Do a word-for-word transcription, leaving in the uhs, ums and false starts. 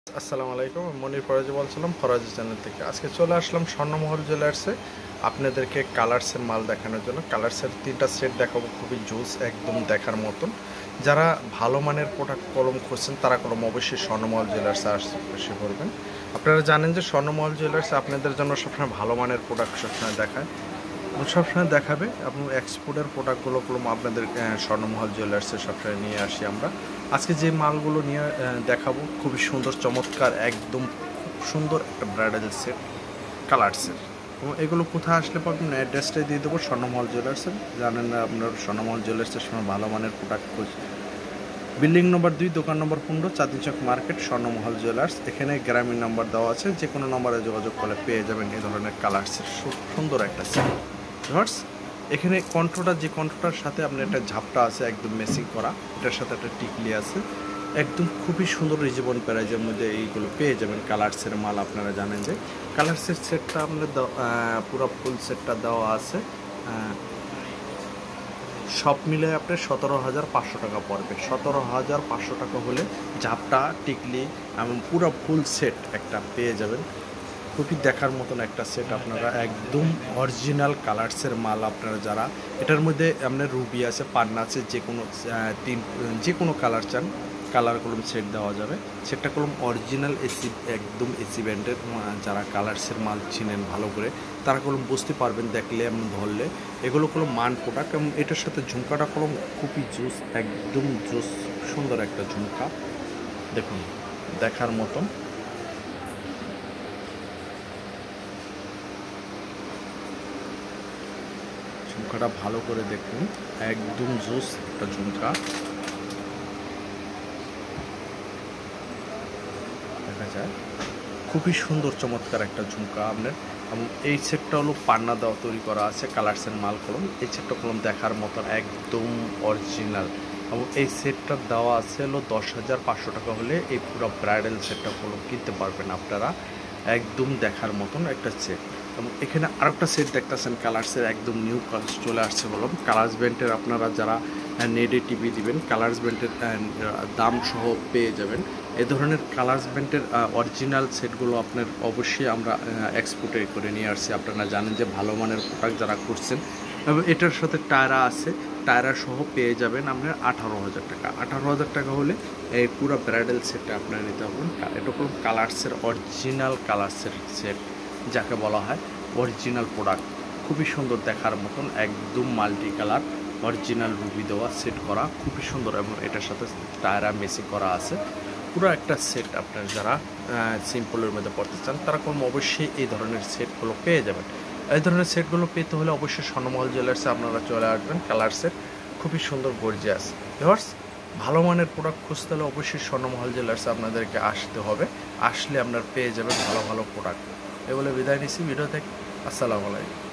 আসসালামু আলাইকুম, আমি মনির ফরাজি বলছিলাম ফরাজি চ্যানেল থেকে। আজকে চলে আসলাম স্বর্ণমহল জুয়েলার্সে আপনাদেরকে কালার্সের মাল দেখানোর জন্য। কালার্সের তিনটা সেট দেখাবো, খুবই জুস, একদম দেখার মতন। যারা ভালো মানের প্রোডাক্ট কলম খুঁজছেন তারা কলম অবশ্যই স্বর্ণমহল জুয়েলার্সে এসে করবেন। আপনারা জানেন যে স্বর্ণমহল জুয়েলার্সে আপনাদের জন্য সবসময় ভালো মানের প্রোডাক্ট সবসময় দেখায়, সবসময় দেখাবে এবং এক্সপোর্টের প্রোডাক্টগুলো কলম আপনাদের স্বর্ণমহল জুয়েলার্সে সবসময় নিয়ে আসি আমরা। আজকে যে মালগুলো নিয়ে দেখাবো খুবই সুন্দর চমৎকার, একদম খুব সুন্দর একটা ব্রাইডাল সেট কালার্সের। এবং এগুলো কোথায় আসলে পাবেন অ্যাড্রেসটাই দিয়ে দেবো, স্বর্ণমহল জুয়েলার্সের। জানেন না আপনার স্বর্ণমহল জুয়েলার্সের সময় ভালো মানের প্রোডাক্ট খোঁজ। বিল্ডিং নম্বর দুই, দোকান নম্বর পনেরো, চাঁদনীচক মার্কেট, স্বর্ণমহল জুয়েলার্স। এখানে গ্রামীণ নাম্বার দেওয়া আছে, যে কোনো নম্বরে যোগাযোগ করলে পেয়ে যাবেন এই ধরনের কালার্সের সুন্দর একটা সেট। ভিউয়ার্স, এখানে কণ্ঠটা, যে কণ্ঠটার সাথে আপনার একটা ঝাপটা আছে একদম মেসিং করা, এটার সাথে একটা টিকলি আছে, একদম খুবই সুন্দর রিজনেবল প্রাইজের মধ্যে এইগুলো পেয়ে যাবেন। কালার্সের মাল আপনারা জানেন যে কালার্সের সেটটা আপনার পুরো ফুল সেটটা দেওয়া আছে, সব মিলে আপনার সতেরো হাজার পাঁচশো টাকা পড়বে। সতেরো হাজার পাঁচশো টাকা হলে ঝাপটা, টিকলি এবং পুরো ফুল সেট একটা পেয়ে যাবেন। খুবই দেখার মতন একটা সেট, আপনারা একদম অরিজিনাল কালার্সের মাল। আপনারা যারা এটার মধ্যে আপনার রুবি আছে, পান্না আছে, যে কোনো তিন যে কোনো কালার চান কালার কলম সেট দেওয়া যাবে। সেটটা কলম অরিজিনাল এসি, একদম এসি ব্যান্ডের। যারা কালার্সের মাল চিনেন ভালো করে তারা কলম বুঝতে পারবেন, দেখলে এমন ধরলে এগুলো কলম মান প্রোডাক্ট। এবং এটার সাথে ঝুমকাটা কলম খুবই জুস, একদম জুস, সুন্দর একটা ঝুমকা, দেখুন দেখার মতন। ঝুমকাটা ভালো করে দেখুন, একদম জুস একটা ঝুমকা দেখা যায়, খুবই সুন্দর চমৎকার একটা ঝুমকা আপনার। এবং এই সেটটা হলো পান্না দেওয়া তৈরি করা আছে, কালার্সের মাল কলম। এই সেটটা কলম দেখার মতন একদম অরিজিনাল। এবং এই সেটটার দেওয়া আছে হলো দশ হাজার পাঁচশো টাকা হলে এই পুরো ব্রাইডাল সেটটা কলম কিনতে পারবেন আপনারা, একদম দেখার মতন একটা সেট। এবং এখানে আরেকটা সেট দেখতেছেন কালার্সের, একদম নিউ কালার্স চলে আসছে বললাম। কালার্স ব্যান্ডের আপনারা যারা নেটে টিভি দিবেন কালার্স ব্যান্ডের দাম সহ পেয়ে যাবেন। এ ধরনের কালার্স ব্যান্ডের অরিজিনাল সেটগুলো আপনার অবশ্যই আমরা এক্সপোর্টে করে নিয়ে আসছি। আপনারা জানেন যে ভালো মানের প্রোডাক্ট যারা করছেন, এবং এটার সাথে টায়রা আছে, টায়রা সহ পেয়ে যাবেন আপনার আঠারো হাজার টাকা। আঠারো হাজার টাকা হলে এই পুরো ব্রাইডাল সেটটা আপনারা নিতে পারবেন। এটা কোনো কালার্সের অরিজিনাল কালার্সের সেট, যাকে বলা হয় অরিজিনাল প্রোডাক্ট, খুবই সুন্দর দেখার মতন, একদম মাল্টি কালার অরিজিনাল রুবি দেওয়া সেট করা, খুবই সুন্দর। এবং এটার সাথে টায়রা মেসি করা আছে, পুরো একটা সেট। আপনার যারা সিম্পলের মধ্যে পড়তে চান তারা কোনো অবশ্যই এই ধরনের সেটগুলো পেয়ে যাবেন। এই ধরনের সেটগুলো পেতে হলে অবশ্যই স্বর্ণমহল জুয়েলার্সে আপনারা চলে আসবেন। কালার সেট খুবই সুন্দর, গর্জিয়াস। ভিউয়ার্স, ভালো মানের প্রোডাক্ট খুঁজতে হলে অবশ্যই স্বর্ণমহল জুয়েলার্সে আপনাদেরকে আসতে হবে। আসলে আপনারা পেয়ে যাবেন ভালো ভালো প্রোডাক্ট। এগুলো বিদায় নিচ্ছি ভিডিও থেকে। আসসালামু আলাইকুম।